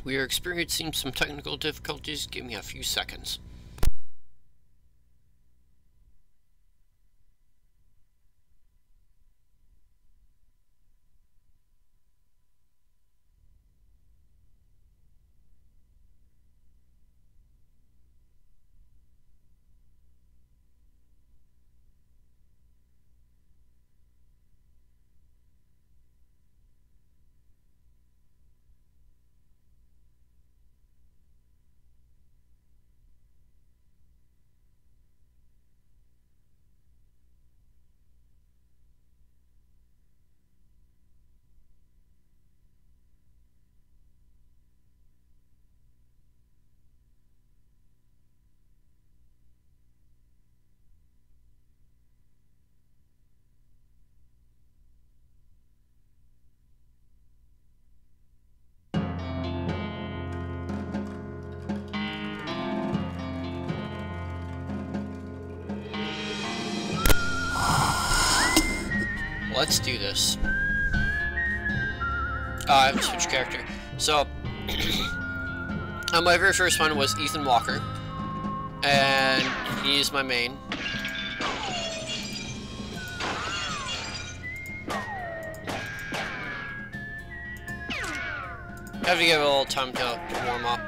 We are experiencing some technical difficulties. Give me a few seconds. Let's do this. I have to switch character. So, my very first one was Ethan Walker, and he's my main. Have to give it a little time to warm up.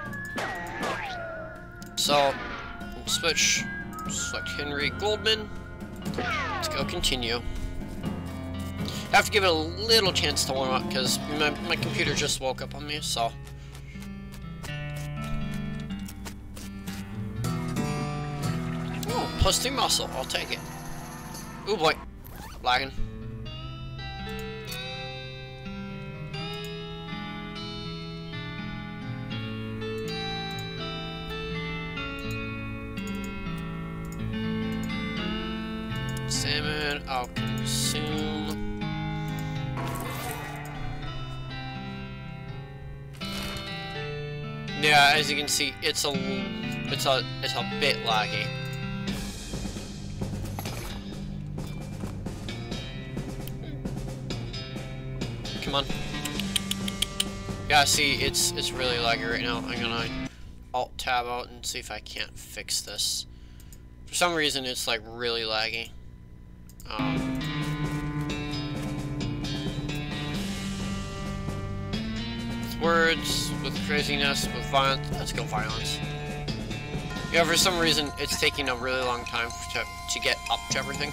So, switch, select Henry Goldman. Let's go continue. I have to give it a little chance to warm up because my computer just woke up on me, so. Oh, +2 muscle, I'll take it. Ooh boy, lagging. Salmon, I'll consume. Yeah, as you can see, it's a bit laggy. Come on. Yeah, see, it's really laggy right now. I'm gonna Alt tab out and see if I can't fix this. For some reason, it's like really laggy. Words, with craziness, with violence. Let's go violence. Yeah, for some reason, it's taking a really long time to get up to everything.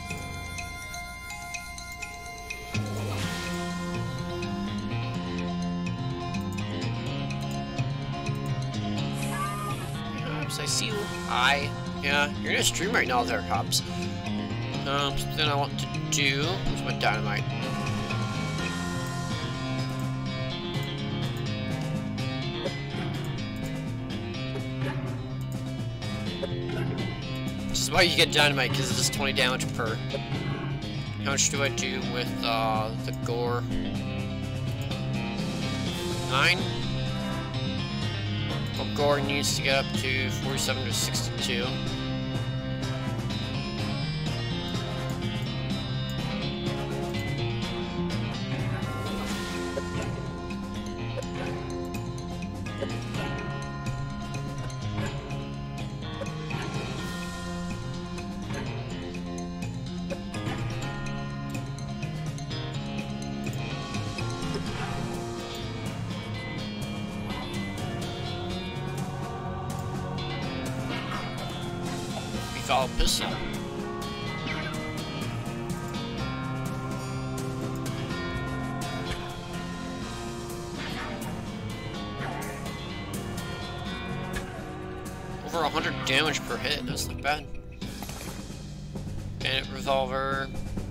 Hobbs, I see you. Hi. Yeah, you're in a stream right now there, Hobbs. Something I want to do. Where's my dynamite? This is why you get dynamite, because it does 20 damage per. How much do I do with the gore? 9? Well, gore needs to get up to 47 to 62. Pistol. Over 100 damage per hit, that's not bad. Bandit revolver.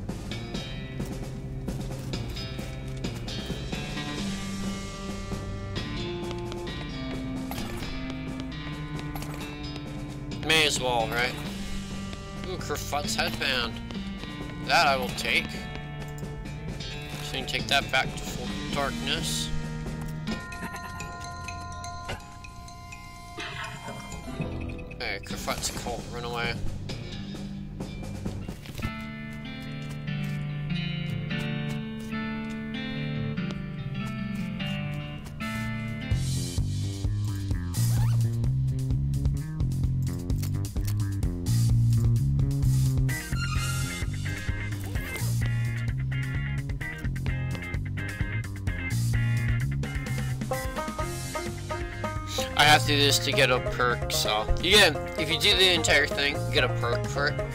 May as well, right? Ooh, Kerfoot's headband. That I will take. So you can take that back to full darkness. Okay, Kerfoot's a cult. Run away. I have to do this to get a perk, so you get, if you do the entire thing, you get a perk for it.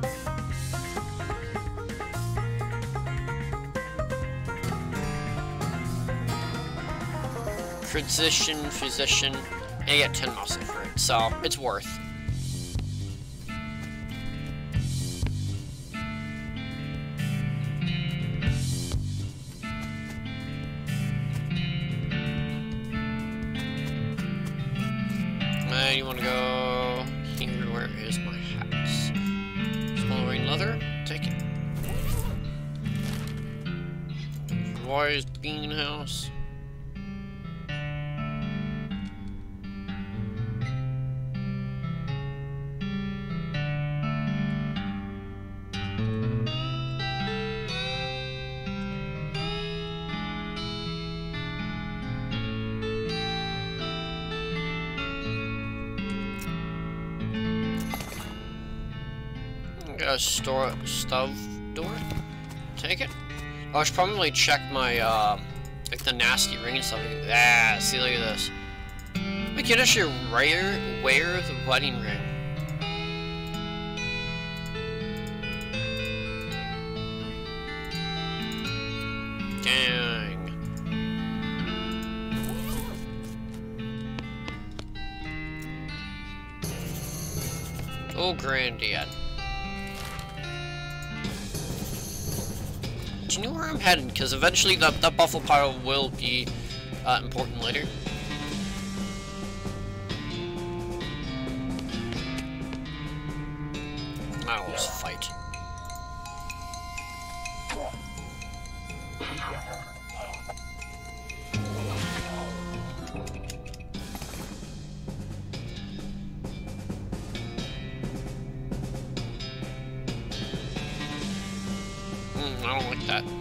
Physician, and you get 10 muscle for it, so it's worth. You want to go here? Where is my hats? Small rain leather. Take it. Wise bean house. Got a stove door. Take it. Oh, I should probably check my like the nasty ring and stuff. Ah, see, look at this. We can actually wear the wedding ring. Dang. Oh, granddad. Do you know where I'm headed? Because eventually that buffalo pile will be important later. Now let's fight. I don't like that.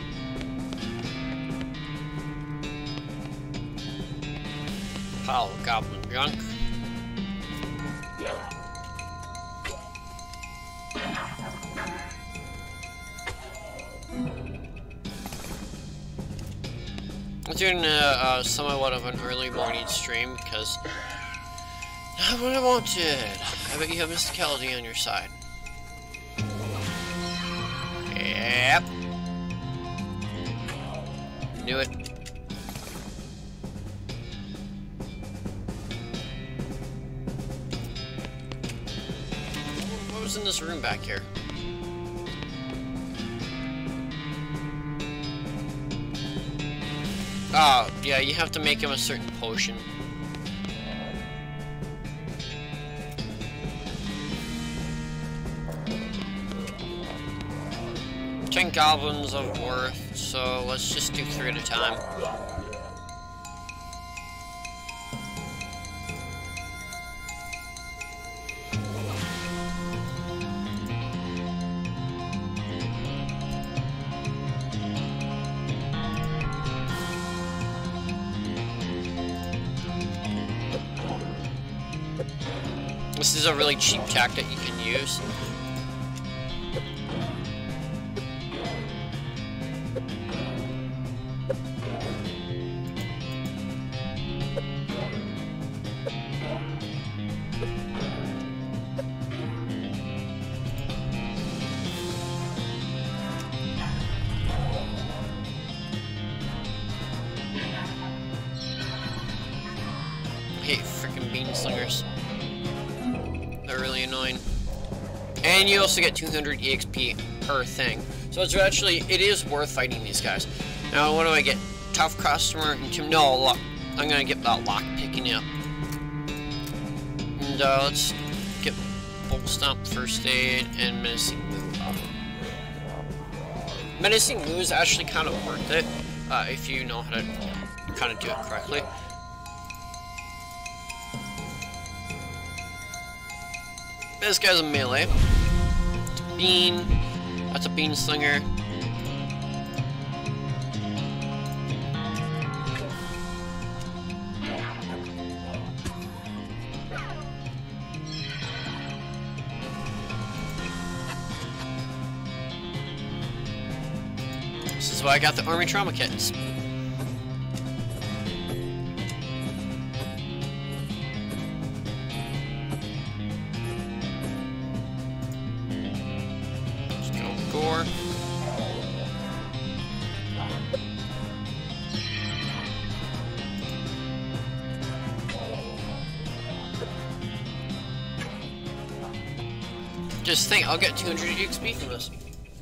Pile of goblin junk. I'm doing somewhat of an early morning stream because not what I wanted. I bet you have mysticality on your side. Yep. Knew it. What was in this room back here? Oh, yeah, you have to make him a certain potion. Goblins of worth, so let's just do 3 at a time. This is a really cheap tactic you can use. I hate freaking bean slingers. They're really annoying. And you also get 200 EXP per thing. So it's actually, it is worth fighting these guys. Now, what do I get? Tough customer, no, I'm gonna get that lock picking up. And let's get Bolt Stomp, First Aid, and Menacing Moo up. Menacing Moo is actually kind of worth it, if you know how to kind of do it correctly. This guy's a melee. It's a bean. That's a bean slinger. This is why I got the army trauma kits. Just think, I'll get 200 XP from this.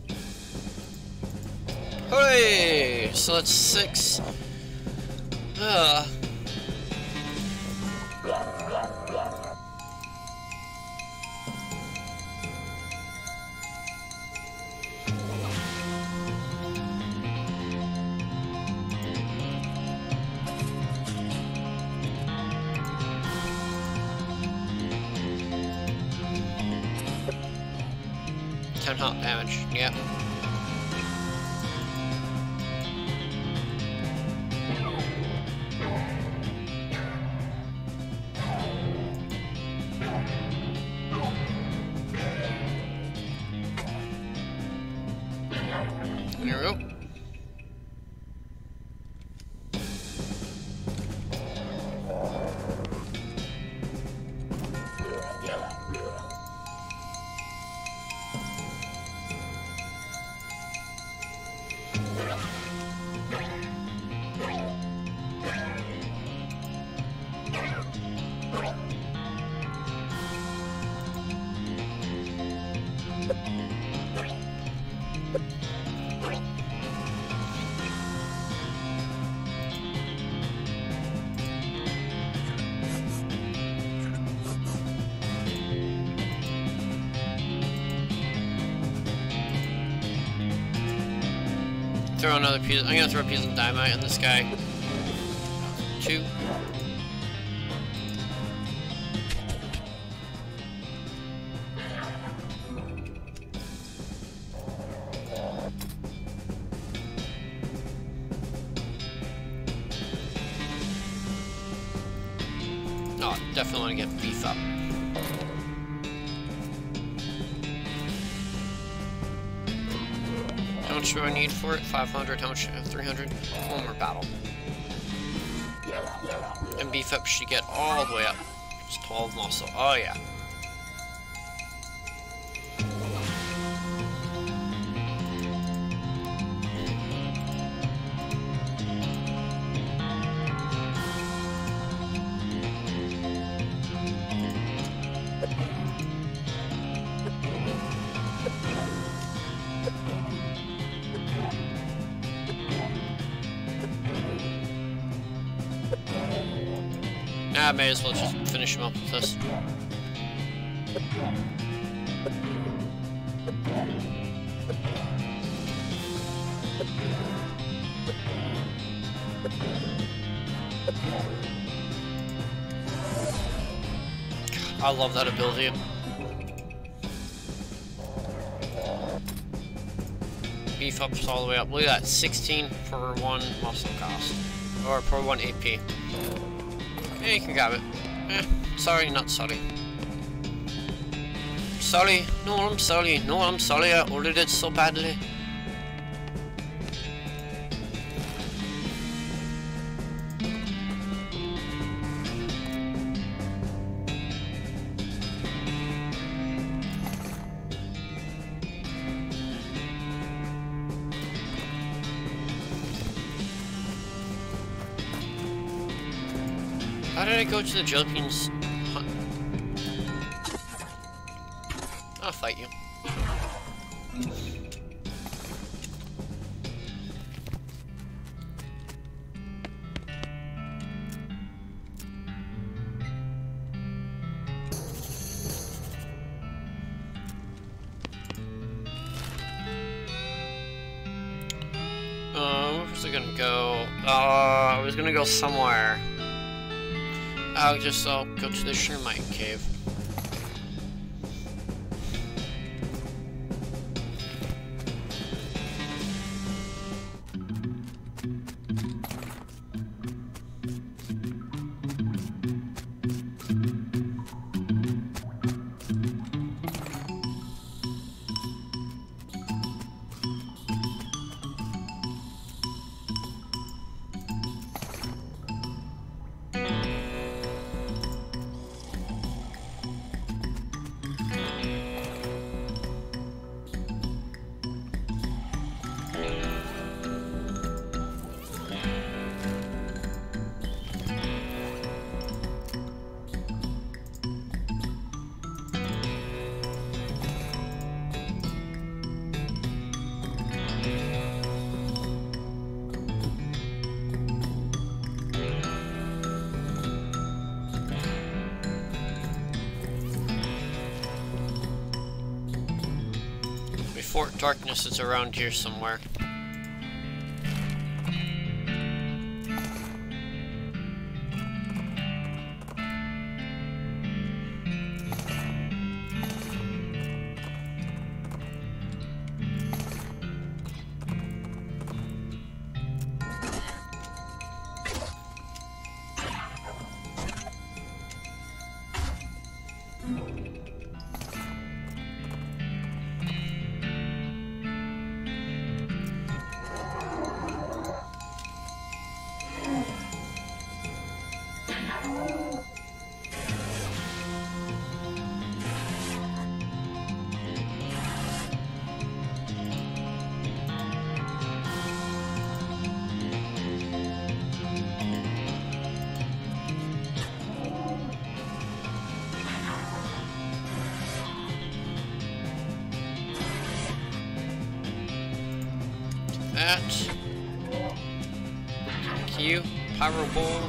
Hooray! So that's 6. Health damage, yep. There we go. Throw another piece. I'm gonna throw a piece of dynamite in this guy. 2. Oh, definitely want to get beef up. How much do I need for it? 500. How much? 300. One more battle. And beef up should get all the way up. It's 12 muscle. Oh yeah. I may as well just finish him up with this. I love that ability. Beef ups all the way up. Look at that, 16 per 1 muscle cost. Or per 1 AP. Yeah, you can grab it. Sorry, not sorry. Sorry, no, I'm sorry. No, I'm sorry, I ordered it so badly. How did I go to the Jilkins? I'll fight you. Where was I gonna go? I was gonna go somewhere. I'll go to the Shermite Cave. Fort Darkness is around here somewhere. That. Thank you. Pyro Ball.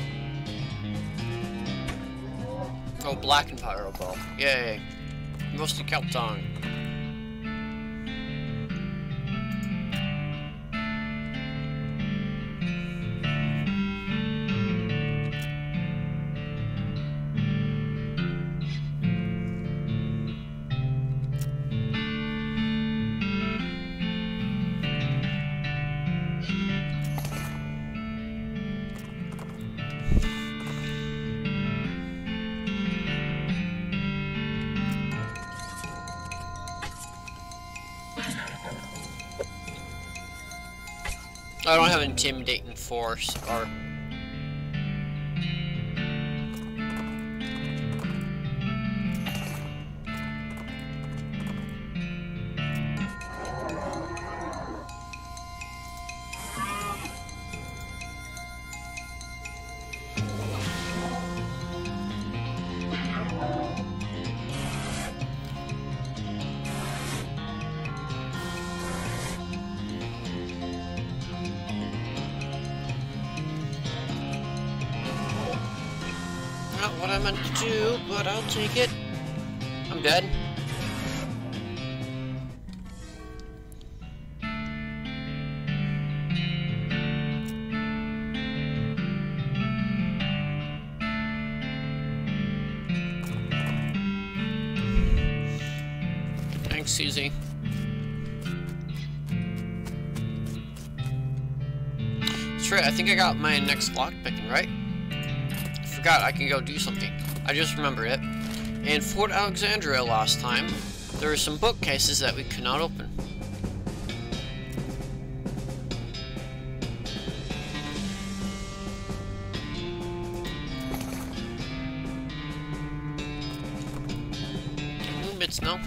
Oh, black and Pyro Ball. Yay. Mostly Keltong. I don't have intimidating force or not what I meant to do, but I'll take it. I'm dead. Thanks, Susie. That's right, I think I got my next lockpicking, right? Forgot I can go do something. I just remembered it. In Fort Alexandria last time, there were some bookcases that we could not open. Moon bits, no.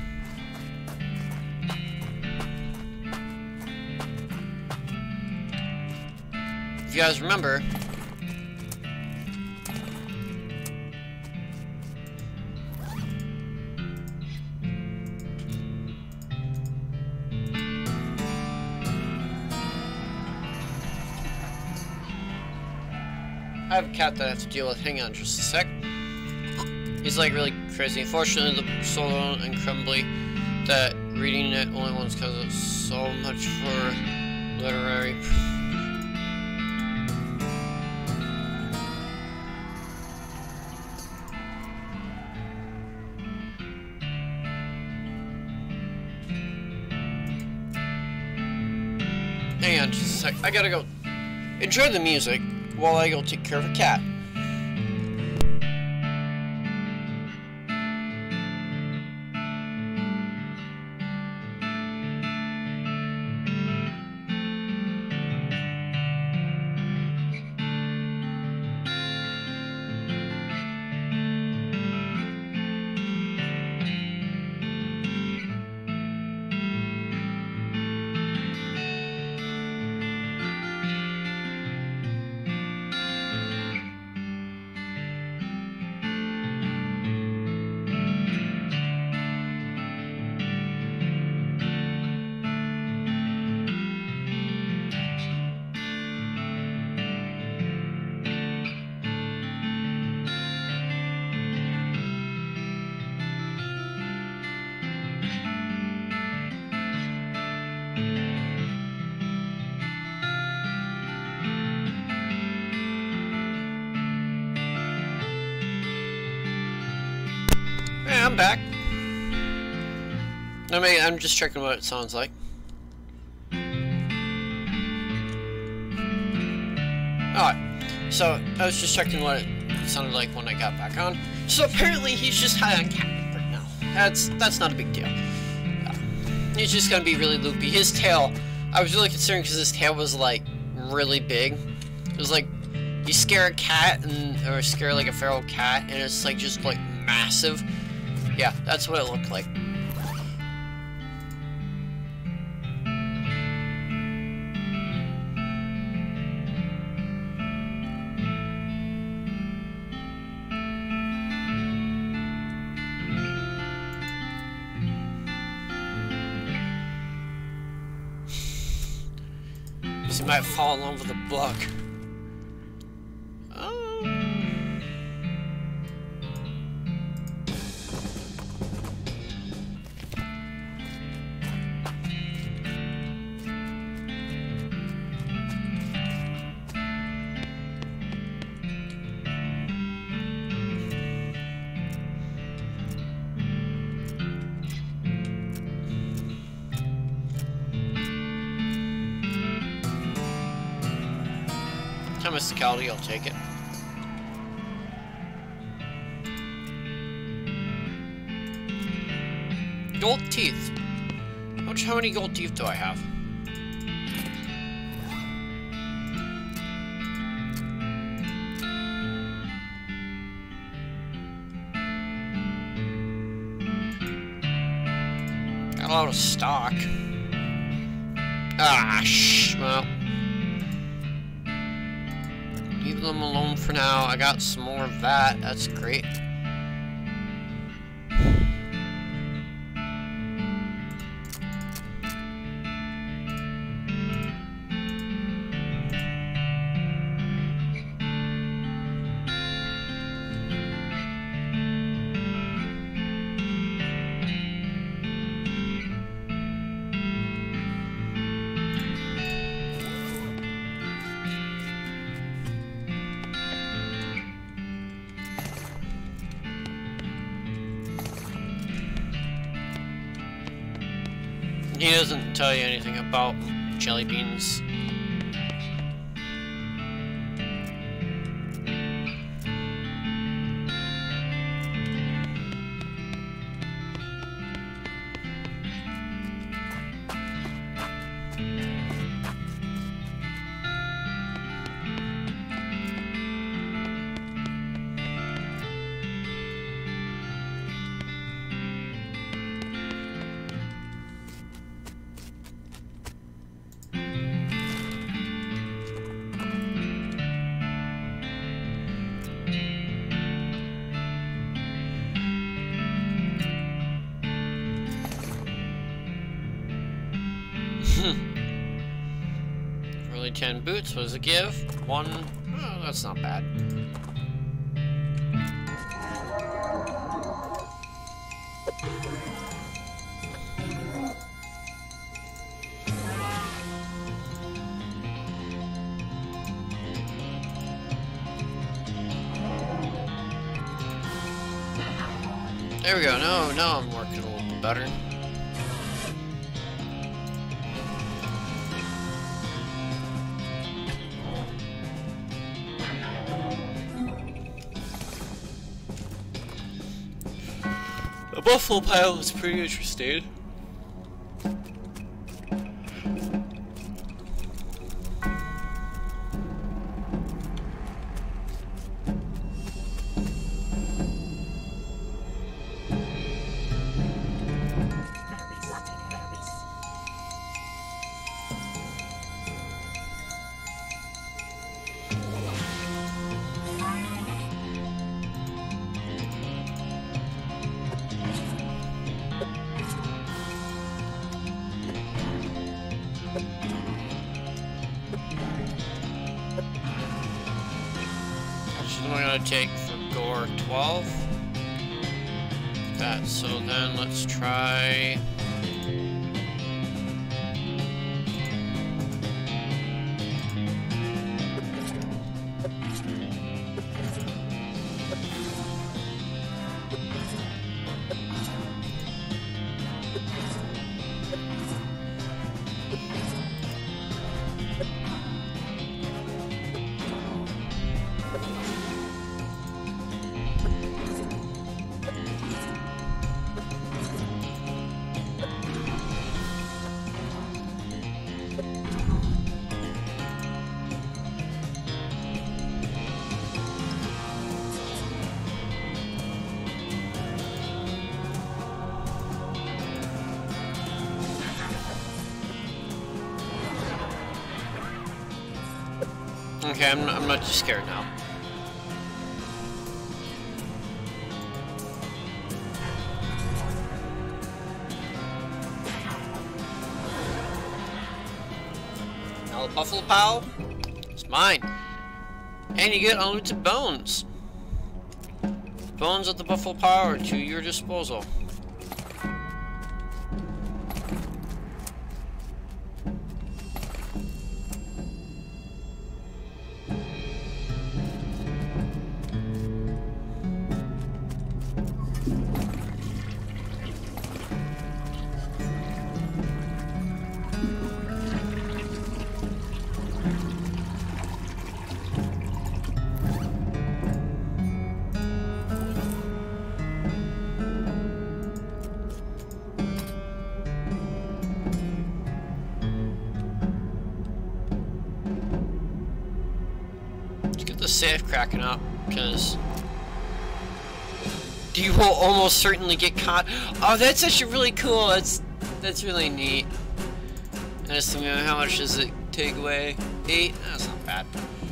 If you guys remember, I have a cat that I have to deal with. Hang on just a sec. He's like really crazy. Unfortunately, the book's so and crumbly that reading it only once because it's so much for literary. Hang on just a sec. I gotta go enjoy the music while I go take care of a cat. Hi, I'm back. I mean, I'm just checking what it sounds like. Alright, so I was just checking what it sounded like when I got back on. So apparently he's just high on cat right now. That's not a big deal. He's just gonna be really loopy. His tail, I was really concerned because his tail was like really big. It was like you scare a cat or scare like a feral cat and it's like just like massive. Yeah, that's what it looked like. He might fall in love with a bug. Mysticality, I'll take it. Gold teeth. How many gold teeth do I have? Got a lot of stock. Well. Leave them alone for now. I got some more of that. That's great. He doesn't tell you anything about jelly beans. Early 10 boots was a give. One, oh, that's not bad. There we go. Now I'm working a little bit better. The buffalo pile is pretty interesting. I'm gonna take for Gore 12. That, so then let's try. Okay, I'm not too scared now. Now the buffalo pow, it's mine. And you get unlimited bones. Bones of the buffalo pow are to your disposal. The safe cracking up, because you will almost certainly get caught. Oh, that's actually really cool. That's really neat. And assuming how much does it take away? 8? That's not bad.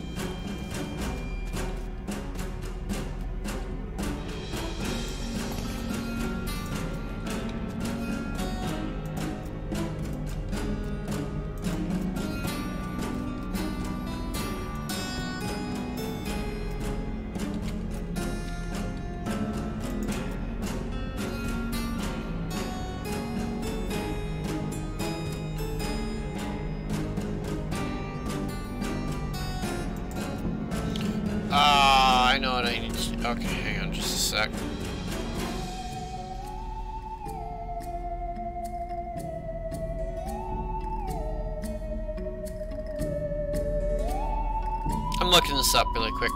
I know what I need to do. Okay, hang on just a sec. I'm looking this up really quick.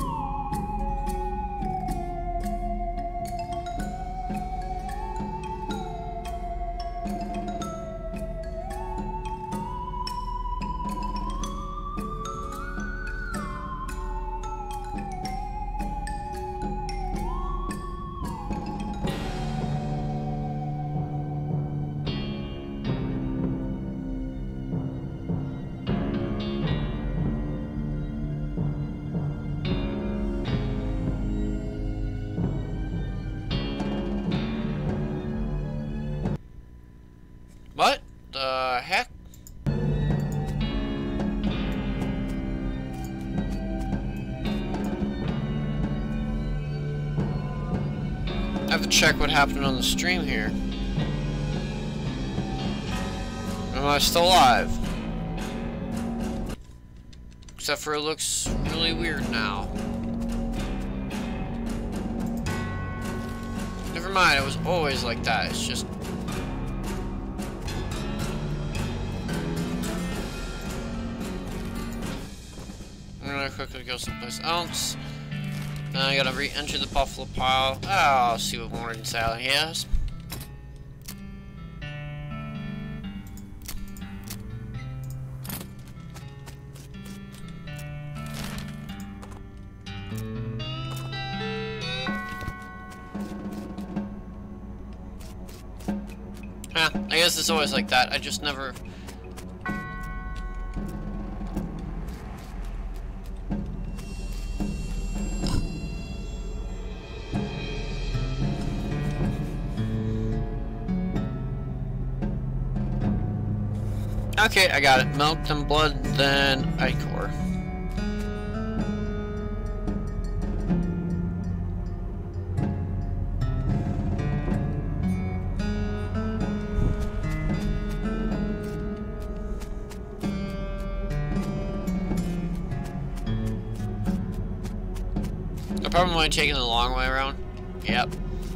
What the heck? I have to check what happened on the stream here. Am I still alive? Except for it looks really weird now. Never mind, it was always like that. It's just... I'm gonna quickly go someplace else. Then I gotta re-enter the buffalo pile. Oh, I'll see what Morgan Sally has. Yeah, I guess it's always like that. I just never... Okay, I got it. Milk, then blood, then ichor. I probably want to take it the long way around. Yep.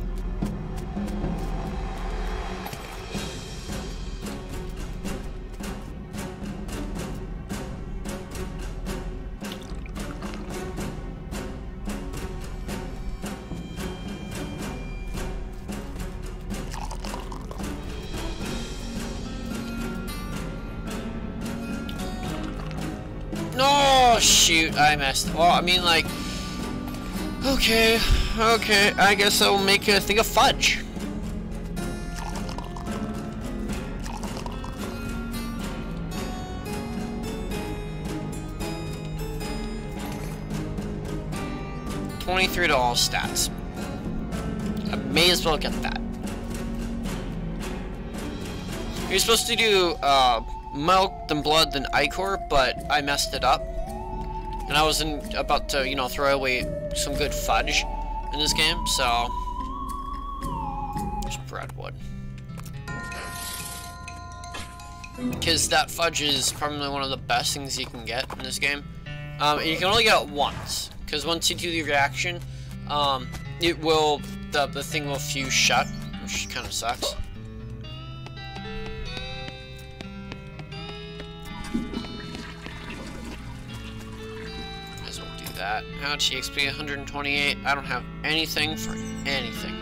No, shoot, I missed. Well, I mean, like, okay, I guess I'll make a thing of fudge. 23 to all stats. I may as well get that. You're supposed to do milk, then blood, then ichor, but I messed it up. And I was about to, you know, throw away some good fudge in this game, so... There's breadwood. Because that fudge is probably one of the best things you can get in this game. And you can only get it once. Because once you do the reaction, it will, the thing will fuse shut, which kind of sucks. Might as well do that. How much XP? 128. I don't have anything for anything.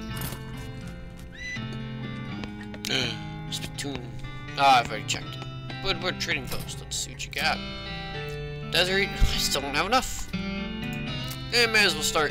Spittoon. Ah, I've already checked. Woodward Trading Post. Let's see what you got. Desert. I still don't have enough. Yeah, may as well start.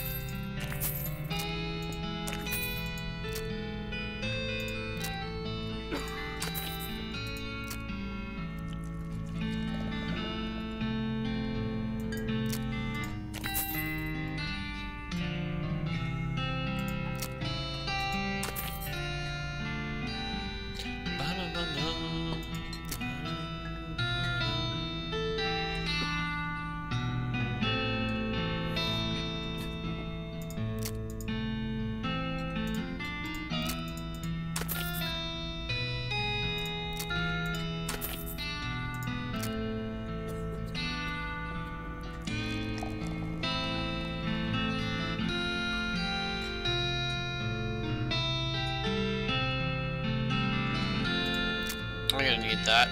I'm gonna need that.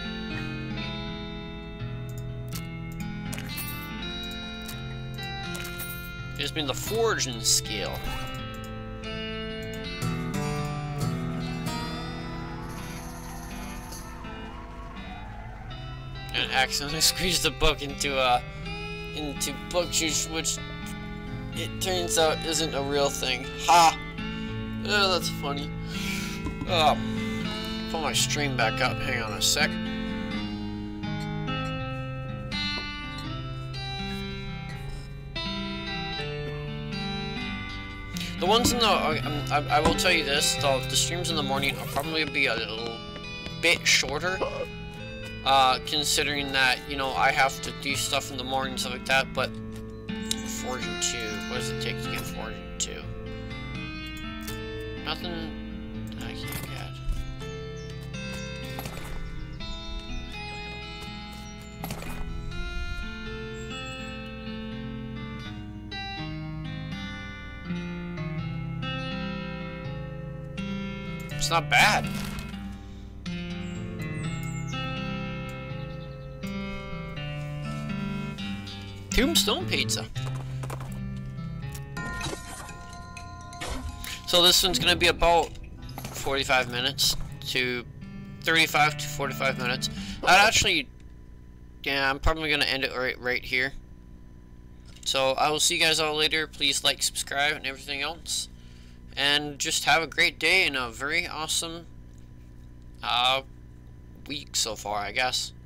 Gives me the forging skill. And accidentally squeezed the book into book juice, which it turns out isn't a real thing. Ha! Oh, that's funny. Oh. Pull my stream back up. Hang on a sec. The ones in the I will tell you this: the streams in the morning will probably be a little bit shorter, considering that, you know, I have to do stuff in the morning and stuff like that. But Forging 2, what does it take to get Forging 2? Nothing. I can't get. It's not bad. Tombstone pizza. So this one's gonna be about 45 minutes to 35 to 45 minutes. I'd actually, yeah, I'm probably gonna end it right here. So I will see you guys all later. Please like, subscribe, and everything else. And just have a great day and a very awesome week so far, I guess.